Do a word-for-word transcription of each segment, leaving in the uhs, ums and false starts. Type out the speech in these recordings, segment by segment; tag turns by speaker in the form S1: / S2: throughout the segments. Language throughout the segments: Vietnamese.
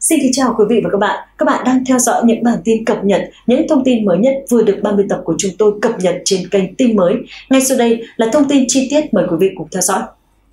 S1: Xin kính chào quý vị và các bạn. Các bạn đang theo dõi những bản tin cập nhật, những thông tin mới nhất vừa được ba mươi tập của chúng tôi cập nhật trên kênh Tin Mới. Ngay sau đây là thông tin chi tiết, mời quý vị cùng theo dõi.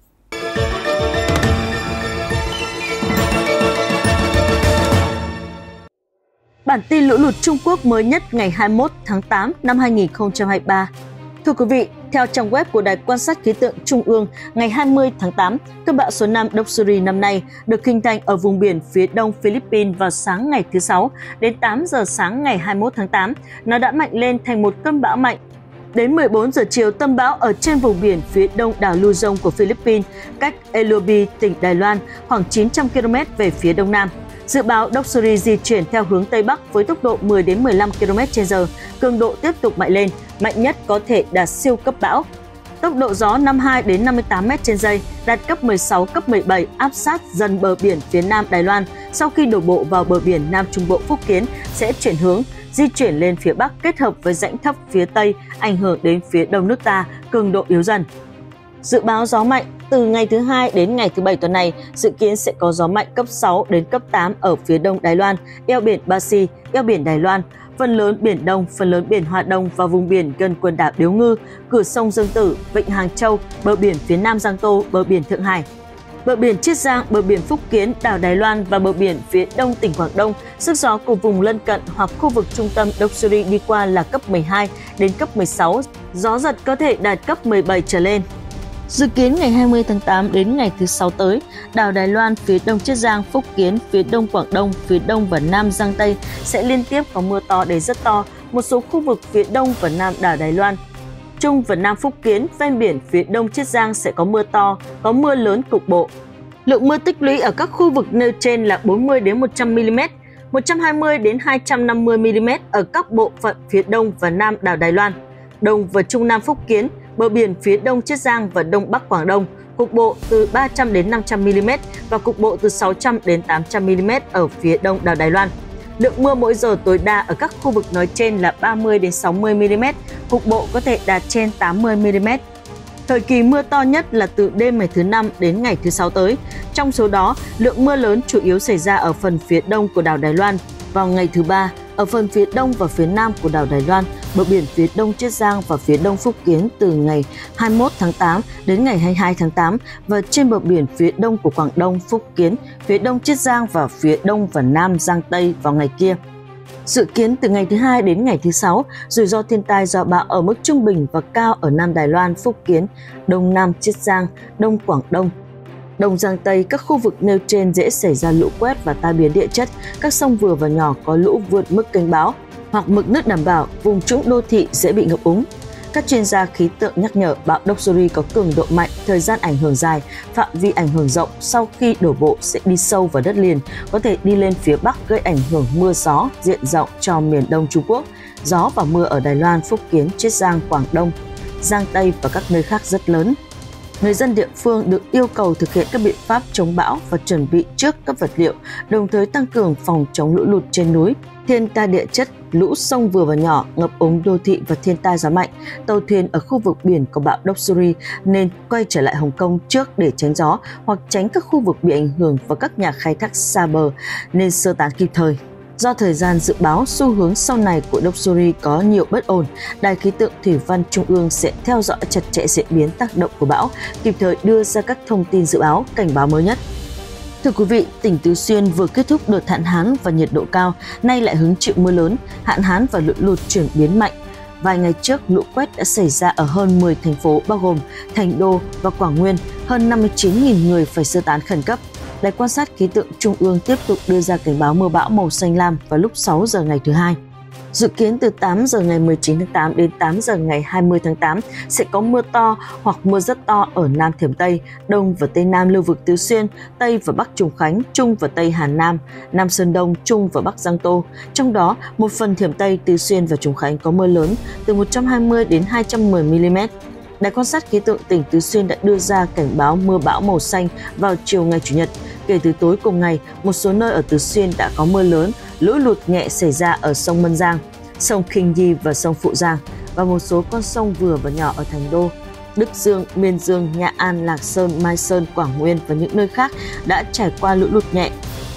S1: Bản tin lũ lụt Trung Quốc mới nhất ngày hai mươi mốt tháng tám năm hai nghìn không trăm hai mươi ba. Thưa quý vị, theo trang web của Đài quan sát khí tượng Trung ương, ngày hai mươi tháng tám, cơn bão số năm Doksuri năm nay được hình thành ở vùng biển phía đông Philippines vào sáng ngày thứ Sáu. Đến tám giờ sáng ngày hai mươi mốt tháng tám, nó đã mạnh lên thành một cơn bão mạnh. Đến mười bốn giờ chiều, tâm bão ở trên vùng biển phía đông đảo Luzon của Philippines, cách Elobi, tỉnh Đài Loan, khoảng chín trăm ki lô mét về phía đông nam. Dự báo Doksuri di chuyển theo hướng Tây Bắc với tốc độ mười đến mười lăm ki lô mét trên giờ, cường độ tiếp tục mạnh lên, mạnh nhất có thể đạt siêu cấp bão. Tốc độ gió năm mươi hai đến năm mươi tám mét trên giây, đạt cấp mười sáu, cấp mười bảy, áp sát dần bờ biển phía nam Đài Loan. Sau khi đổ bộ vào bờ biển Nam Trung Bộ Phúc Kiến, sẽ chuyển hướng, di chuyển lên phía Bắc kết hợp với rãnh thấp phía Tây, ảnh hưởng đến phía đông nước ta, cường độ yếu dần. Dự báo gió mạnh từ ngày thứ hai đến ngày thứ bảy tuần này, dự kiến sẽ có gió mạnh cấp sáu đến cấp tám ở phía đông Đài Loan, eo biển Ba Si, eo biển Đài Loan, phần lớn Biển Đông, phần lớn biển Hoa Đông và vùng biển gần quần đảo Điếu Ngư, cửa sông Dương Tử, vịnh Hàng Châu, bờ biển phía nam Giang Tô, bờ biển Thượng Hải. Bờ biển Chiết Giang, bờ biển Phúc Kiến, đảo Đài Loan và bờ biển phía đông tỉnh Quảng Đông, sức gió của vùng lân cận hoặc khu vực trung tâm Doksuri đi qua là cấp mười hai đến cấp mười sáu, gió giật có thể đạt cấp mười bảy trở lên. Dự kiến ngày hai mươi tháng tám đến ngày thứ Sáu tới, đảo Đài Loan, phía đông Chiết Giang, Phúc Kiến, phía đông Quảng Đông, phía đông và nam Giang Tây sẽ liên tiếp có mưa to đến rất to. Một số khu vực phía đông và nam đảo Đài Loan, Trung và Nam Phúc Kiến, ven biển phía đông Chiết Giang sẽ có mưa to, có mưa lớn cục bộ. Lượng mưa tích lũy ở các khu vực nêu trên là bốn mươi đến một trăm mi li mét, một trăm hai mươi đến hai trăm năm mươi mi li mét ở các bộ phận phía đông và nam đảo Đài Loan, Đông và Trung Nam Phúc Kiến, bờ biển phía đông Chiết Giang và đông bắc Quảng Đông, cục bộ từ ba trăm đến năm trăm mi li mét và cục bộ từ sáu trăm đến tám trăm mi li mét ở phía đông đảo Đài Loan. Lượng mưa mỗi giờ tối đa ở các khu vực nói trên là ba mươi đến sáu mươi mi li mét, cục bộ có thể đạt trên tám mươi mi li mét. Thời kỳ mưa to nhất là từ đêm ngày thứ Năm đến ngày thứ Sáu tới. Trong số đó, lượng mưa lớn chủ yếu xảy ra ở phần phía đông của đảo Đài Loan. Vào ngày thứ Ba, ở phần phía đông và phía nam của đảo Đài Loan, bờ biển phía đông Chiết Giang và phía đông Phúc Kiến từ ngày hai mươi mốt tháng tám đến ngày hai mươi hai tháng tám và trên bờ biển phía đông của Quảng Đông, Phúc Kiến, phía đông Chiết Giang và phía đông và nam Giang Tây vào ngày kia. Dự kiến từ ngày thứ Hai đến ngày thứ Sáu, rủi ro thiên tai do bão ở mức trung bình và cao ở Nam Đài Loan, Phúc Kiến, Đông Nam Chiết Giang, Đông Quảng Đông, Đông Giang Tây. Các khu vực nêu trên dễ xảy ra lũ quét và tai biến địa chất, các sông vừa và nhỏ có lũ vượt mức kênh báo hoặc mực nước đảm bảo, vùng trũng đô thị dễ bị ngập úng. Các chuyên gia khí tượng nhắc nhở bão Doksuri có cường độ mạnh, thời gian ảnh hưởng dài, phạm vi ảnh hưởng rộng, sau khi đổ bộ sẽ đi sâu vào đất liền, có thể đi lên phía Bắc gây ảnh hưởng mưa gió diện rộng cho miền Đông Trung Quốc. Gió và mưa ở Đài Loan, Phúc Kiến, Chiết Giang, Quảng Đông, Giang Tây và các nơi khác rất lớn. Người dân địa phương được yêu cầu thực hiện các biện pháp chống bão và chuẩn bị trước các vật liệu, đồng thời tăng cường phòng chống lũ lụt trên núi, thiên tai địa chất, lũ sông vừa và nhỏ, ngập úng đô thị và thiên tai gió mạnh. Tàu thuyền ở khu vực biển có bão Doksuri nên quay trở lại Hồng Kông trước để tránh gió hoặc tránh các khu vực bị ảnh hưởng và các nhà khai thác xa bờ nên sơ tán kịp thời. Do thời gian dự báo xu hướng sau này của Doksuri có nhiều bất ổn, Đài khí tượng Thủy văn Trung ương sẽ theo dõi chặt chẽ diễn biến tác động của bão, kịp thời đưa ra các thông tin dự báo, cảnh báo mới nhất. Thưa quý vị, tỉnh Tứ Xuyên vừa kết thúc đợt hạn hán và nhiệt độ cao, nay lại hứng chịu mưa lớn, hạn hán và lũ lụt chuyển biến mạnh. Vài ngày trước, lũ quét đã xảy ra ở hơn mười thành phố bao gồm Thành Đô và Quảng Nguyên, hơn năm mươi chín nghìn người phải sơ tán khẩn cấp. Đài quan sát khí tượng Trung ương tiếp tục đưa ra cảnh báo mưa bão màu xanh lam vào lúc sáu giờ ngày thứ Hai. Dự kiến từ tám giờ ngày mười chín tháng tám đến tám giờ ngày hai mươi tháng tám sẽ có mưa to hoặc mưa rất to ở Nam Thiểm Tây, Đông và Tây Nam lưu vực Tứ Xuyên, Tây và Bắc Trùng Khánh, Trung và Tây Hà Nam, Nam Sơn Đông, Trung và Bắc Giang Tô. Trong đó, một phần Thiểm Tây, Tứ Xuyên và Trùng Khánh có mưa lớn từ một trăm hai mươi đến hai trăm mười mi li mét. Đài quan sát khí tượng tỉnh Tứ Xuyên đã đưa ra cảnh báo mưa bão màu xanh vào chiều ngày Chủ nhật. Kể từ tối cùng ngày, một số nơi ở Tứ Xuyên đã có mưa lớn, lũ lụt nhẹ xảy ra ở sông Mân Giang, sông Kinh Di và sông Phụ Giang và một số con sông vừa và nhỏ ở Thành Đô, Đức Dương, Miên Dương, Nha An, Lạc Sơn, Mai Sơn, Quảng Nguyên và những nơi khác đã trải qua lũ lụt nhẹ.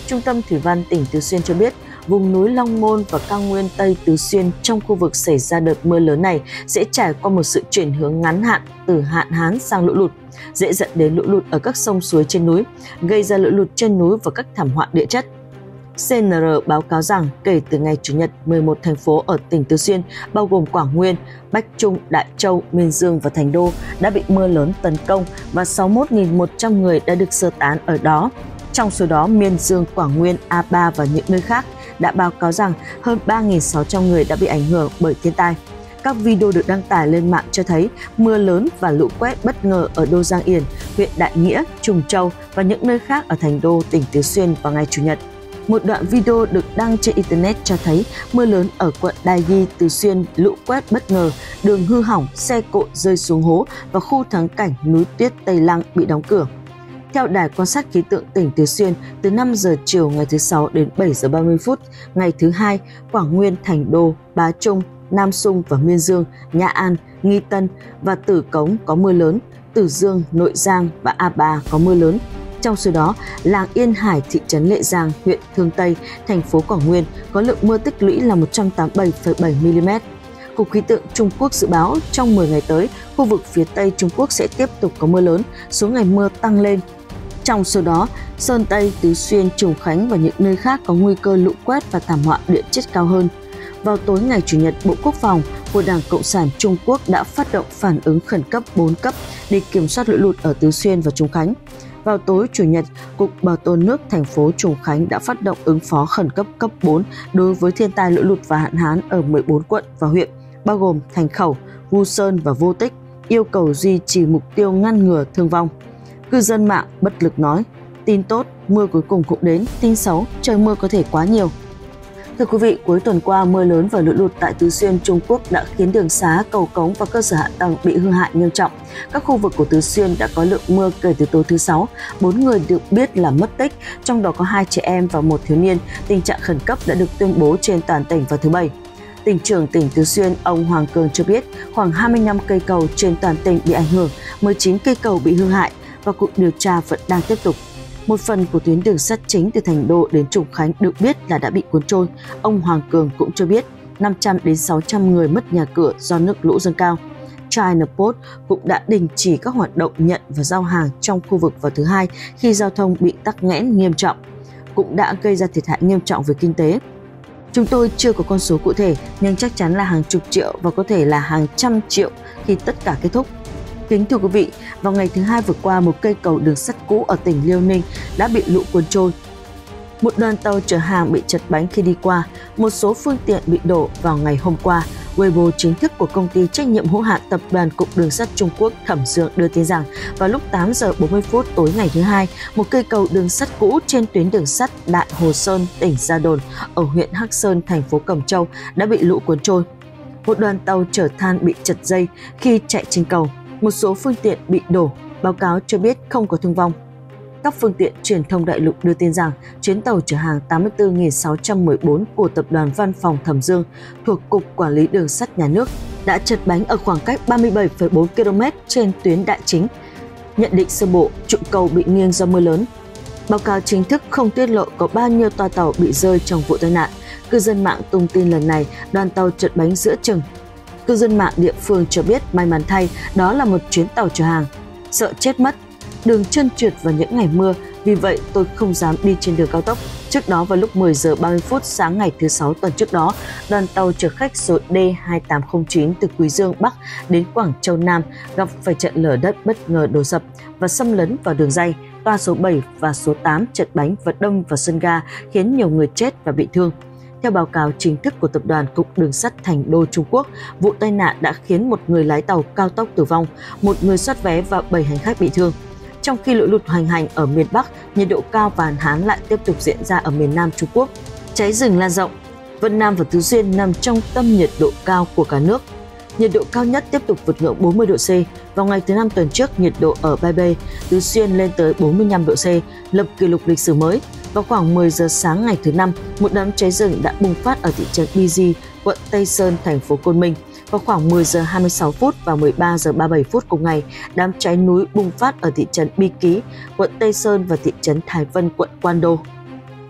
S1: Trung tâm Thủy văn tỉnh Tứ Xuyên cho biết, vùng núi Long Môn và cao nguyên Tây Tứ Xuyên trong khu vực xảy ra đợt mưa lớn này sẽ trải qua một sự chuyển hướng ngắn hạn từ hạn hán sang lũ lụt, dễ dẫn đến lũ lụt ở các sông suối trên núi, gây ra lũ lụt trên núi và các thảm họa địa chất. xê en rờ báo cáo rằng kể từ ngày Chủ nhật, mười một thành phố ở tỉnh Tứ Xuyên, bao gồm Quảng Nguyên, Bách Trung, Đại Châu, Miên Dương và Thành Đô đã bị mưa lớn tấn công và sáu mươi mốt nghìn một trăm người đã được sơ tán ở đó. Trong số đó, Miên Dương, Quảng Nguyên, A Ba và những nơi khác đã báo cáo rằng hơn ba nghìn sáu trăm người đã bị ảnh hưởng bởi thiên tai. Các video được đăng tải lên mạng cho thấy mưa lớn và lũ quét bất ngờ ở Đô Giang Yên, huyện Đại Nghĩa, Trùng Châu và những nơi khác ở Thành Đô, tỉnh Tứ Xuyên vào ngày Chủ nhật. Một đoạn video được đăng trên Internet cho thấy mưa lớn ở quận Đại Ghi, Tứ Xuyên, lũ quét bất ngờ, đường hư hỏng, xe cộ rơi xuống hố và khu thắng cảnh núi tuyết Tây Lăng bị đóng cửa. Theo Đài quan sát khí tượng tỉnh Tứ Xuyên, từ năm giờ chiều ngày thứ Sáu đến bảy giờ ba mươi phút ngày thứ Hai, Quảng Nguyên, Thành Đô, Bá Trung, Nam Xung và Miên Dương, Nha An, Nghi Tân và Tử Cống có mưa lớn, Tử Dương, Nội Giang và A Ba có mưa lớn. Trong số đó, làng Yên Hải, thị trấn Lệ Giang, huyện Thương Tây, thành phố Quảng Nguyên có lượng mưa tích lũy là một trăm tám mươi bảy phẩy bảy mi-li-mét. Cục Khí tượng Trung Quốc dự báo trong mười ngày tới, khu vực phía Tây Trung Quốc sẽ tiếp tục có mưa lớn, số ngày mưa tăng lên. Trong số đó, Sơn Tây, Tứ Xuyên, Trùng Khánh và những nơi khác có nguy cơ lũ quét và thảm họa địa chất cao hơn. Vào tối ngày Chủ nhật, Bộ Quốc phòng của Đảng Cộng sản Trung Quốc đã phát động phản ứng khẩn cấp bốn cấp để kiểm soát lũ lụt ở Tứ Xuyên và Trùng Khánh. Vào tối Chủ nhật, Cục Bảo tồn nước thành phố Trùng Khánh đã phát động ứng phó khẩn cấp cấp bốn đối với thiên tai lũ lụt và hạn hán ở mười bốn quận và huyện, bao gồm Thành Khẩu, Vu Sơn và Vô Tích, yêu cầu duy trì mục tiêu ngăn ngừa thương vong. Cư dân mạng bất lực nói, tin tốt, mưa cuối cùng cũng đến, tin xấu, trời mưa có thể quá nhiều. Thưa quý vị, cuối tuần qua, mưa lớn và lũ lụt tại Tứ Xuyên, Trung Quốc đã khiến đường xá, cầu cống và cơ sở hạ tầng bị hư hại nghiêm trọng. Các khu vực của Tứ Xuyên đã có lượng mưa kể từ tối thứ Sáu, bốn người được biết là mất tích, trong đó có hai trẻ em và một thiếu niên. Tình trạng khẩn cấp đã được tuyên bố trên toàn tỉnh vào thứ Bảy. Tỉnh trưởng tỉnh Tứ Xuyên, ông Hoàng Cường cho biết khoảng hai mươi lăm cây cầu trên toàn tỉnh bị ảnh hưởng, mười chín cây cầu bị hư hại và cuộc điều tra vẫn đang tiếp tục. Một phần của tuyến đường sắt chính từ Thành Đô đến Trùng Khánh được biết là đã bị cuốn trôi. Ông Hoàng Cường cũng cho biết năm trăm đến sáu trăm người mất nhà cửa do nước lũ dâng cao. China Post cũng đã đình chỉ các hoạt động nhận và giao hàng trong khu vực vào thứ Hai khi giao thông bị tắc nghẽn nghiêm trọng, cũng đã gây ra thiệt hại nghiêm trọng về kinh tế. Chúng tôi chưa có con số cụ thể nhưng chắc chắn là hàng chục triệu và có thể là hàng trăm triệu khi tất cả kết thúc. Kính thưa quý vị, vào ngày thứ Hai vừa qua, một cây cầu đường sắt cũ ở tỉnh Liêu Ninh đã bị lũ cuốn trôi. Một đoàn tàu chở hàng bị chật bánh khi đi qua, một số phương tiện bị đổ vào ngày hôm qua. Weibo chính thức của công ty trách nhiệm hữu hạn Tập đoàn Cục Đường sắt Trung Quốc Thẩm Dương đưa tin rằng vào lúc tám giờ bốn mươi phút tối ngày thứ Hai, một cây cầu đường sắt cũ trên tuyến đường sắt Đại Hồ Sơn, tỉnh Gia Đồn ở huyện Hắc Sơn, thành phố Cẩm Châu đã bị lũ cuốn trôi. Một đoàn tàu chở than bị chật dây khi chạy trên cầu. Một số phương tiện bị đổ, báo cáo cho biết không có thương vong. Các phương tiện truyền thông đại lục đưa tin rằng chuyến tàu chở hàng tám mươi tư nghìn sáu trăm mười bốn của Tập đoàn Văn phòng Thẩm Dương thuộc Cục Quản lý Đường sắt Nhà nước đã chật bánh ở khoảng cách ba mươi bảy phẩy bốn ki lô mét trên tuyến đại chính. Nhận định sơ bộ, trụ cầu bị nghiêng do mưa lớn. Báo cáo chính thức không tiết lộ có bao nhiêu toa tàu bị rơi trong vụ tai nạn. Cư dân mạng tung tin lần này đoàn tàu chật bánh giữa chừng. Cư dân mạng địa phương cho biết may mắn thay đó là một chuyến tàu chở hàng. Sợ chết mất, đường trơn trượt vào những ngày mưa, vì vậy tôi không dám đi trên đường cao tốc. Trước đó vào lúc mười giờ ba mươi phút sáng ngày thứ Sáu tuần trước đó, đoàn tàu chở khách số D hai tám không chín từ Quý Dương Bắc đến Quảng Châu Nam gặp phải trận lở đất bất ngờ đổ sập và xâm lấn vào đường ray. Toa số bảy và số tám chật bánh và đâm vào sân ga khiến nhiều người chết và bị thương. Theo báo cáo chính thức của Tập đoàn Cục Đường sắt Thành Đô Trung Quốc, vụ tai nạn đã khiến một người lái tàu cao tốc tử vong, một người soát vé và bảy hành khách bị thương. Trong khi lũ lụt hoành hành ở miền Bắc, nhiệt độ cao và hạn hán lại tiếp tục diễn ra ở miền Nam Trung Quốc. Cháy rừng lan rộng, Vân Nam và Tứ Xuyên nằm trong tâm nhiệt độ cao của cả nước. Nhiệt độ cao nhất tiếp tục vượt ngưỡng bốn mươi độ C. Vào ngày thứ Năm tuần trước, nhiệt độ ở Ba Bê, Tứ Xuyên lên tới bốn mươi lăm độ C, lập kỷ lục lịch sử mới. Vào khoảng mười giờ sáng ngày thứ Năm, một đám cháy rừng đã bùng phát ở thị trấn Bi Di, quận Tây Sơn, thành phố Côn Minh. Vào khoảng mười giờ hai mươi sáu phút và mười ba giờ ba mươi bảy phút cùng ngày, đám cháy núi bùng phát ở thị trấn Bi Ký, quận Tây Sơn và thị trấn Thái Vân, quận Quan Đô.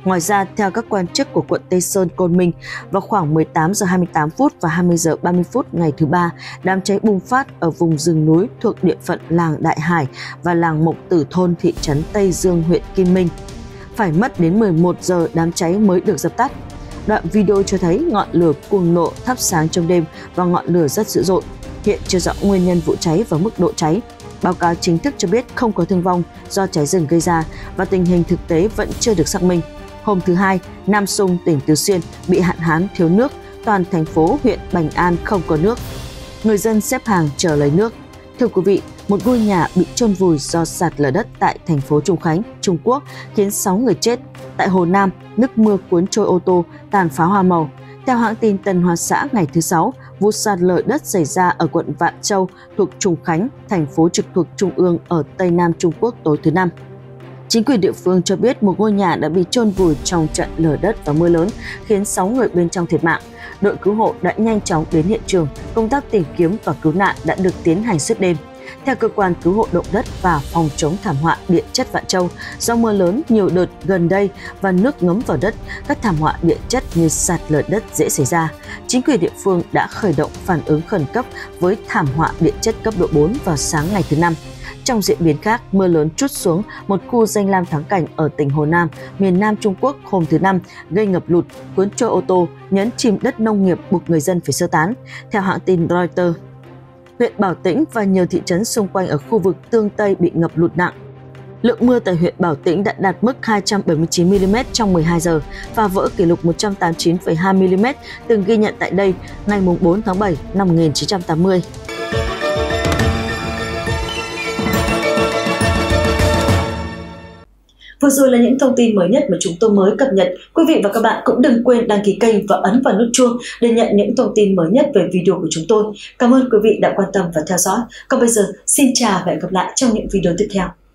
S1: Ngoài ra, theo các quan chức của quận Tây Sơn, Côn Minh, vào khoảng mười tám giờ hai mươi tám phút và hai mươi giờ ba mươi phút ngày thứ ba, đám cháy bùng phát ở vùng rừng núi thuộc địa phận làng Đại Hải và làng Mộc Tử thôn thị trấn Tây Dương, huyện Kim Minh. Phải mất đến mười một giờ đám cháy mới được dập tắt. Đoạn video cho thấy ngọn lửa cuồng nộ thắp sáng trong đêm và ngọn lửa rất dữ dội. Hiện chưa rõ nguyên nhân vụ cháy và mức độ cháy. Báo cáo chính thức cho biết không có thương vong do cháy rừng gây ra và tình hình thực tế vẫn chưa được xác minh. Hôm thứ Hai, Nam Sung, tỉnh Tứ Xuyên bị hạn hán thiếu nước, toàn thành phố huyện Bành An không có nước. Người dân xếp hàng chờ lấy nước. Thưa quý vị, một ngôi nhà bị chôn vùi do sạt lở đất tại thành phố Trùng Khánh, Trung Quốc khiến sáu người chết. Tại Hồ Nam, nước mưa cuốn trôi ô tô, tàn phá hoa màu. Theo hãng tin Tân Hoa Xã ngày thứ Sáu, vụ sạt lở đất xảy ra ở quận Vạn Châu thuộc Trùng Khánh, thành phố trực thuộc Trung ương ở Tây Nam Trung Quốc tối thứ Năm. Chính quyền địa phương cho biết một ngôi nhà đã bị chôn vùi trong trận lở đất và mưa lớn, khiến sáu người bên trong thiệt mạng. Đội cứu hộ đã nhanh chóng đến hiện trường, công tác tìm kiếm và cứu nạn đã được tiến hành suốt đêm. Theo cơ quan cứu hộ động đất và phòng chống thảm họa địa chất Vạn Châu, do mưa lớn nhiều đợt gần đây và nước ngấm vào đất, các thảm họa địa chất như sạt lở đất dễ xảy ra. Chính quyền địa phương đã khởi động phản ứng khẩn cấp với thảm họa địa chất cấp độ bốn vào sáng ngày thứ Năm. Trong diễn biến khác, mưa lớn trút xuống một khu danh lam thắng cảnh ở tỉnh Hồ Nam, miền Nam Trung Quốc hôm thứ Năm, gây ngập lụt, cuốn trôi ô tô, nhấn chìm đất nông nghiệp buộc người dân phải sơ tán. Theo hãng tin Reuters, huyện Bảo Tĩnh và nhiều thị trấn xung quanh ở khu vực Tương Tây bị ngập lụt nặng. Lượng mưa tại huyện Bảo Tĩnh đã đạt mức hai trăm bảy mươi chín mi-li-mét trong mười hai giờ, phá vỡ kỷ lục một trăm tám mươi chín phẩy hai mi-li-mét từng ghi nhận tại đây ngày bốn tháng bảy năm một nghìn chín trăm tám mươi. Vừa rồi là những thông tin mới nhất mà chúng tôi mới cập nhật. Quý vị và các bạn cũng đừng quên đăng ký kênh và ấn vào nút chuông để nhận những thông tin mới nhất về video của chúng tôi. Cảm ơn quý vị đã quan tâm và theo dõi. Còn bây giờ, xin chào và hẹn gặp lại trong những video tiếp theo.